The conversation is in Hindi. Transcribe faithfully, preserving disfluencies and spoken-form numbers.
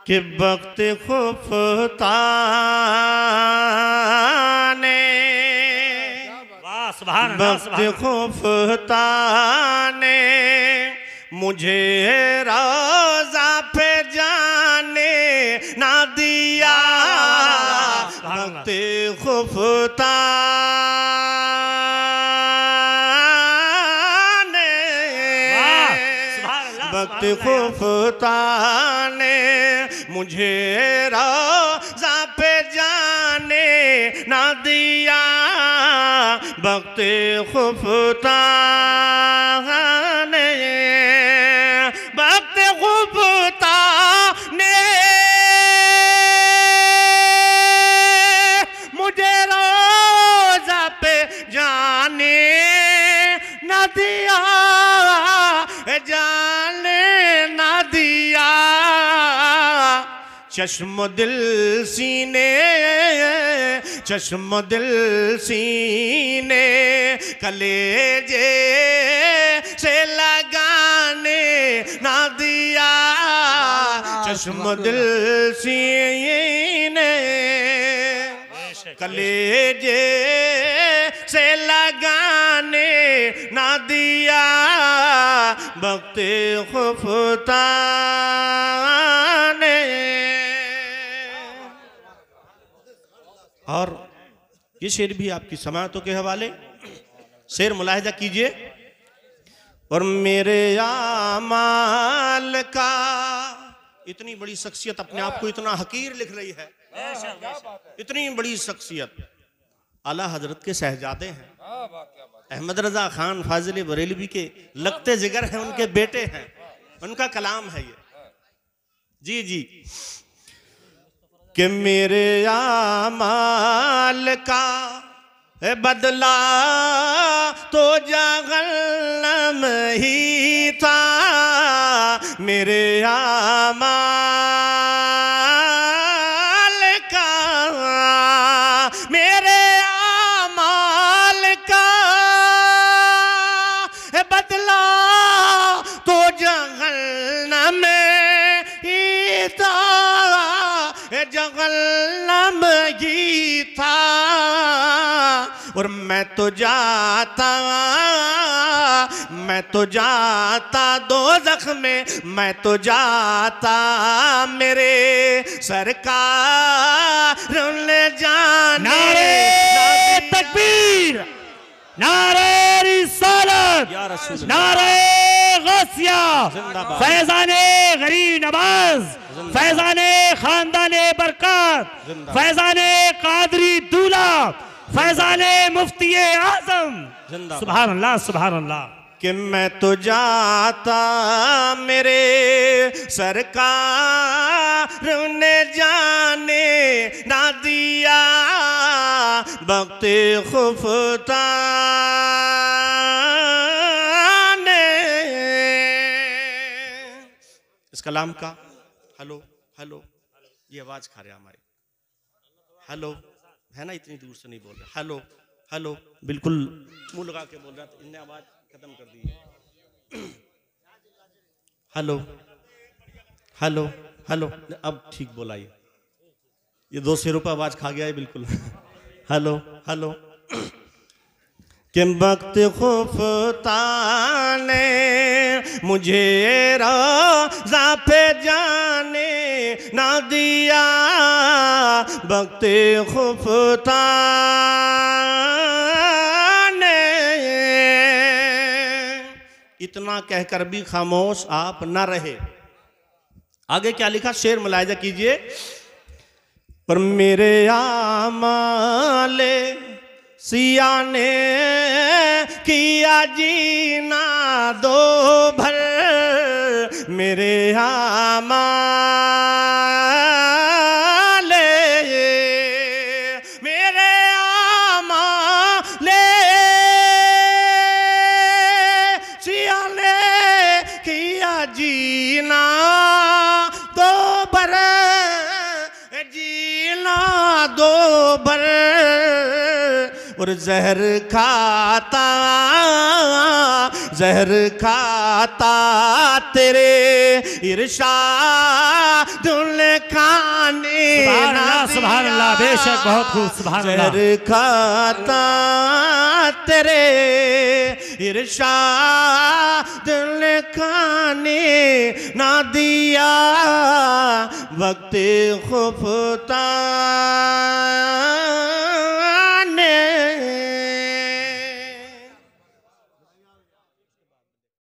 कि वक्त खुफ्ताने वक्त खुफ्ताने मुझे रोज़ा पे जाने ना दिया। वक्त खुफ्ताने वक्त खुफ्ताने मुझे रोज़ा पे जाने ना दिया। वक्त खुफ्ताने वक्त खुफ्ताने मुझे रोज़ा पे जाने ना दिया। जाने ना दिया। चश्म दिल सीने चश्म दिल सीने कलेजे से लगाने ना दिया। चश्म दिल सीने कलेजे से लगाने ना दिया। वक्त खुफ्ताने। और ये शेर भी आपकी समातों के हवाले। शेर मुलाहिजा कीजिए। और मेरे आमाल का, इतनी बड़ी शख्सियत अपने आप को इतना हकीर लिख रही है। इतनी बड़ी शख्सियत आला हजरत के शहजादे हैं, अहमद रजा खान फाजिल बरेलवी के लगते जिगर हैं, उनके बेटे हैं, उनका कलाम है ये। जी जी कि मेरे आमाल का बदला तो जहन्नम ही था। मेरे आमाल का मेरे आमाल का बदला तो जहन्नम ही था। जहन्नम ही था। और मैं तो जाता मैं तो जाता दोज़ख में, मैं तो जाता मेरे सरकार ने जाने। नारे तकबीर, नारे रिसालत, नारे गौसिया, फैज़ाने गरीब नवाज, फैज़ाने खानदाने बरकत, फैज़ाने कादरी दूल्हा, फैज़ाने मुफ्ती आज़म। सुभान अल्लाह सुभान अल्लाह। कि मैं तो जाता मेरे सरकार ने जाने ना दिया। वक्त खुफ्ताने। इस कलाम का हेलो हेलो ये आवाज खा रहे हमारी। हेलो है ना, इतनी दूर से नहीं बोल रहे। हेलो हेलो बिल्कुल मुंह लगा के बोल रहा था, इनने आवाज खत्म कर दी। हेलो हेलो हेलो अब ठीक बोला। ये ये दो सौ रुपये आवाज खा गया है बिल्कुल। हेलो हेलो कि वक्त खुफ्ताने मुझे रोज़ा पे जाने ना दिया। वक्त खुफ्ताने। इतना कहकर भी खामोश आप न रहे। आगे क्या लिखा, शेर मुलाहिजा कीजिए। पर मेरे आमाले सिया ने किया जीना दो भर। मेरे आमाले मेरे आमाले सिया ने किया जीना दो भर। जीना दो भर। और जहर खाता जहर खाता तेरे इरशाद ने खाने सुभान ना अल्लाह, सुभान दिया। अल्लाह, बेशक बहुत खूब, सुभान अल्लाह। जहर खाता तेरे इरशाद ने खाने ना दिया, वक्त खुफता